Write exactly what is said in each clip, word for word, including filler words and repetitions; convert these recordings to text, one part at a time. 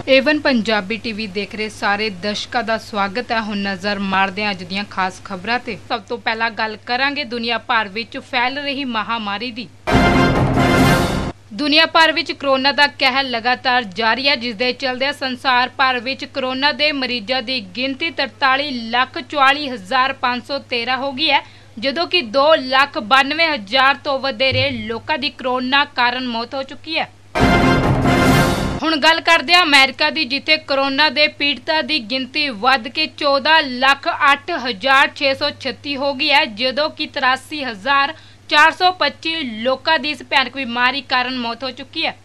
Avon Punjabi TV देख रहे सारे दर्शकों का स्वागत है। हुण नज़र मारदे हां अज दीयां खास खबरां ते। सब तो पहला गल करांगे दुनिया भर विच फैल रही महामारी दी। दुनिया भर विच कोरोना का कहर लगातार जारी है, जिस दे चलदे संसार भर विच कोरोना के मरीजों की गिनती तरताली लख चौवाली हज़ार पाँच सौ तेरह हो गई है, जदों कि दो लख बानवे हज़ार तो वधेरे लोगों की कोरोना कारण मौत हो चुकी है। हुण गल करदे हां अमेरिका दी, जिथे कोरोना के पीड़ितां की गिनती वध के चौदह लख अठ हज़ार छे सौ छत्ती हो गई है, जदों कि तिरासी हज़ार चार सौ पच्ची लोगों की इस भयानक बीमारी कारण मौत हो चुकी है।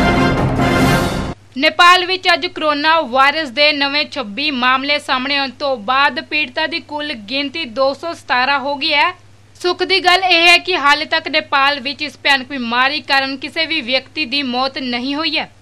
नेपाल विच अज कोरोना वायरस के नवे छब्बी मामले सामने आने तो बाद पीड़ितां की कुल गिनती दो सौ सतारा हो गई है। सुख की गल यह है कि हाले तक नेपाल विच इस भयानक बीमारी कारण किसी भी व्यक्ति की मौत नहीं हुई है।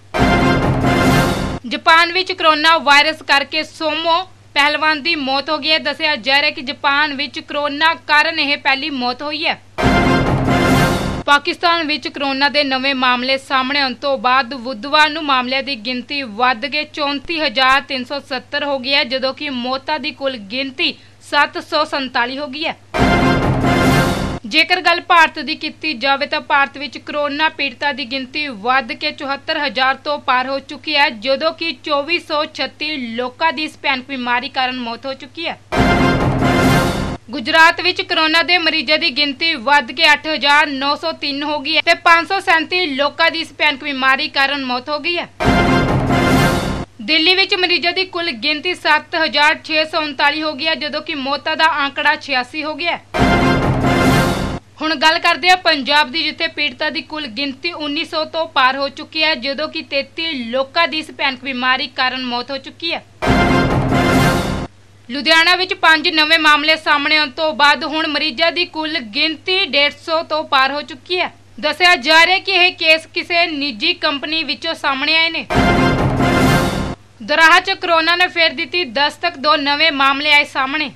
जापान विच कोरोना वायरस करके सोमो पहलवान की मौत हो गई है। दस्सिया जा रहा है कि जापान विच कोरोना कारण यह पहली मौत हुई है। पाकिस्तान विच कोरोना के नवे मामले सामने आने तो बाद बुधवार नूं मामलों की गिनती वध के चौंती हज़ार तीन सौ सत्तर हो गई है, जदों कि मौतां की कुल गिनती सत्त सौ संताली हो गई है। जेकर गल भारत की की जाए तो भारत विच कोरोना पीड़ितां की गिनती वध के चौहत्तर हज़ार तो पार हो चुकी है, जदों कि चौबी सौ छत्ती लोगों की इस भयानक बीमारी कारण मौत हो चुकी है। गुजरात विच कोरोना के मरीजों की गिनती वध के अठ हज़ार नौ सौ तीन हो गई है ते पाँच सौ सैंती लोगों की इस भयानक बीमारी कारण मौत हो गई है। दिल्ली विच मरीजों की कुल गिनती सत्त हज़ार छे सौ उनताली हो गई है, जदों कि मौतां का आंकड़ा छियासी हो गया है। हुण गल करदे हां पंजाब दी, जिथे पीड़ितां की कुल गिनती उन्नीस सौ तो पार हो चुकी है, जदों कि तेती लोगों की इस भयानक बीमारी कारण मौत हो चुकी है। लुधियाना विच पांच नवे मामले सामने आने तो बाद हुण मरीजों की कुल गिनती डेढ़ सौ तो पार हो चुकी है। दस्सिया जा रहा है कि यह केस किसी निजी कंपनी विचों सामने आए ने। दराहा च कोरोना ने फेर दी दस्तक, दो नवे मामले आए सामने।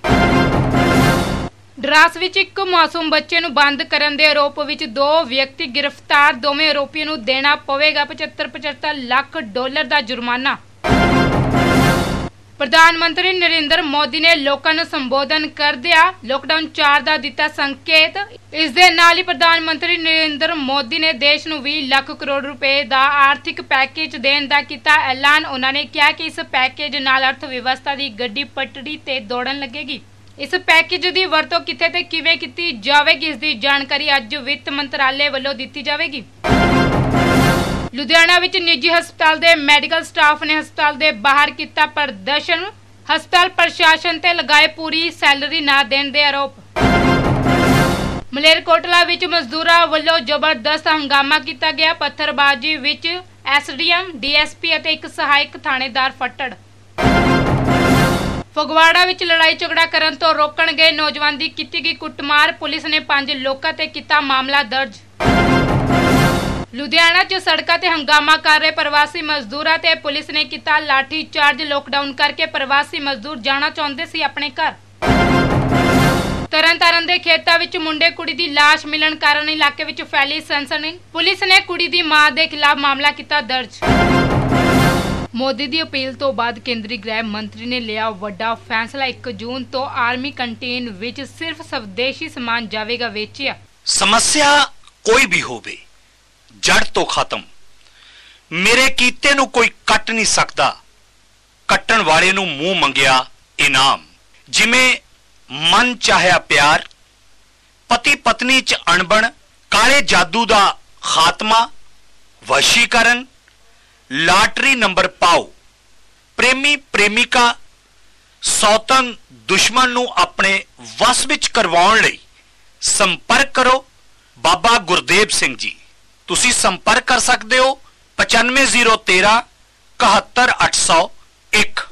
डरास विच एक मासूम बच्चे नूं बंद करन दे आरोप विच दो व्यक्ति गिरफ्तार। दोवें आरोपियों नूं देना पवेगा पचहत्तर पचहत्तर लाख डॉलर का जुर्माना। प्रधानमंत्री नरेंद्र मोदी ने लोगों को संबोधन करदिया लॉकडाउन चार का दिता संकेत। इस दे नाल ही प्रधानमंत्री नरेंद्र मोदी ने देश नूं बीस लाख करोड़ रुपए का आर्थिक पैकेज देने का किया ऐलान। उन्होंने कहा कि इस पैकेज नाल अर्थव्यवस्था की गड्डी पटड़ी ते दौड़न लगेगी। इस पैकेज की वरतों किथे ते किवें कीती जावेगी, इसकी जानकारी अज वित्त मंत्रालय वालों दी जाएगी। लुधियाना विच निजी हस्पताल के मैडिकल स्टाफ ने हस्पताल के बाहर किया प्रदर्शन। हस्पताल प्रशासन ते लगाए पूरी सैलरी ना देने के आरोप। मलेरकोटला विच मजदूरां वालों जबरदस्त हंगामा किया गया। पत्थरबाजी विच एसडीएम डीएसपी और एक सहायक थानेदार फट्टड़। फगवाड़ा विच लड़ाई झगड़ा करन तो रोकण गए नौजवान की की गई कुटमार। पुलिस ने पांच लोगों ते किया मामला दर्ज। लुधियाना च सड़कों ते हंगामा कर रहे प्रवासी मजदूरों ते पुलिस ने किया लाठी चार्ज। लॉकडाउन करके प्रवासी मजदूर जाना चाहते सी अपने घर। तरन तारण दे खेतां विच मुंडे कुड़ी दी लाश मिलन कारण इलाके विच फैली सनसनी। पुलिस ने कुड़ी दी मां दे खिलाफ मामला किया दर्ज। मोदी की अपील तो बाद केंद्रीय गृह मंत्री ने लिया वड्डा फैसला। एक जून तो आर्मी कंटीन विच सिर्फ स्वदेशी समान जाएगा वेचिया। समस्या कोई भी होवे जड़ तो खत्म। मेरे कीते नू कोई कट नहीं सकता, कट्टण वाले नू मुंह मंगिया इनाम। जिमें मन चाहया प्यार, पति पत्नी च अणबण, काले जादू दा खात्मा, वशीकरण, लाटरी नंबर पाओ, प्रेमी प्रेमिका सौतन दुश्मन नू अपने वस विच करवाउण लई संपर्क करो बाबा गुरदेव सिंह जी। तुसी संपर्क कर सकते हो पचानवे जीरो तेरह इकहत्तर अठ सौ एक।